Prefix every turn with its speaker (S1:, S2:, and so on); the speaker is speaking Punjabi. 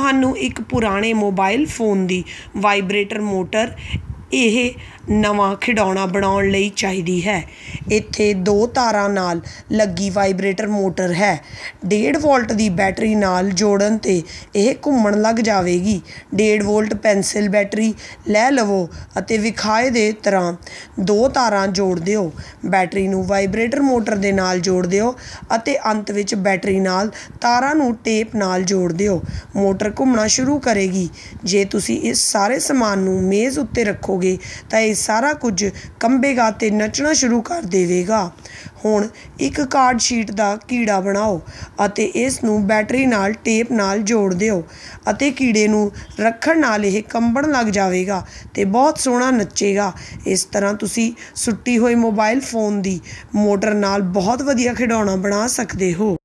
S1: ਤੁਹਾਨੂੰ ਇੱਕ ਪੁਰਾਣੇ ਮੋਬਾਈਲ ਫ਼ੋਨ ਦੀ ਵਾਈਬ੍ਰੇਟਰ ਮੋਟਰ ਇਹ ਨਵਾਂ ਖਿਡੌਣਾ ਬਣਾਉਣ ਲਈ ਚਾਹੀਦੀ ਹੈ। ਇੱਥੇ 2 ਤਾਰਾਂ ਨਾਲ ਲੱਗੀ ਵਾਈਬ੍ਰੇਟਰ ਮੋਟਰ ਹੈ। 1.5 ਵੋਲਟ ਦੀ ਬੈਟਰੀ ਨਾਲ ਜੋੜਨ 'ਤੇ ਇਹ ਘੁੰਮਣ ਲੱਗ ਜਾਵੇਗੀ। 1.5 ਵੋਲਟ ਪੈਨਸਿਲ ਬੈਟਰੀ ਲੈ ਲਵੋ ਅਤੇ ਵਿਖਾਏ ਦੇ ਤਰ੍ਹਾਂ 2 ਤਾਰਾਂ ਜੋੜ ਦਿਓ। ਬੈਟਰੀ ਨੂੰ ਵਾਈਬ੍ਰੇਟਰ ਮੋਟਰ ਦੇ ਨਾਲ ਜੋੜ ਦਿਓ ਅਤੇ ਅੰਤ ਵਿੱਚ ਬੈਟਰੀ ਨਾਲ ਤਾਰਾਂ ਨੂੰ ਟੇਪ ਨਾਲ ਜੋੜ ਦਿਓ। ਮੋਟਰ ਘੁੰਮਣਾ ਸ਼ੁਰੂ ਕਰੇਗੀ। ਜੇ ਤੁਸੀਂ ਇਸ ਸਾਰੇ ਸਮਾਨ ਨੂੰ ਮੇਜ਼ ਉੱਤੇ ਰੱਖੋਗੇ ਤਾਂ ਇਹ ਸਾਰਾ ਕੁਝ ਕੰਬੇਗਾ ਅਤੇ ਨੱਚਣਾ ਸ਼ੁਰੂ ਕਰ ਦੇਵੇਗਾ। ਹੁਣ ਇੱਕ ਕਾਰਡ ਸ਼ੀਟ ਦਾ ਕੀੜਾ ਬਣਾਓ ਅਤੇ ਇਸ ਨੂੰ ਬੈਟਰੀ ਨਾਲ ਟੇਪ ਨਾਲ ਜੋੜ ਦਿਓ ਅਤੇ ਕੀੜੇ ਨੂੰ ਰੱਖਣ ਨਾਲ ਇਹ ਕੰਬਣ ਲੱਗ ਜਾਵੇਗਾ ਅਤੇ ਬਹੁਤ ਸੋਹਣਾ ਨੱਚੇਗਾ। ਇਸ ਤਰ੍ਹਾਂ ਤੁਸੀਂ ਸੁੱਟੀ ਹੋਈ ਮੋਬਾਈਲ ਫ਼ੋਨ ਦੀ ਮੋਟਰ ਨਾਲ ਬਹੁਤ ਵਧੀਆ ਖਿਡੌਣਾ ਬਣਾ ਸਕਦੇ ਹੋ।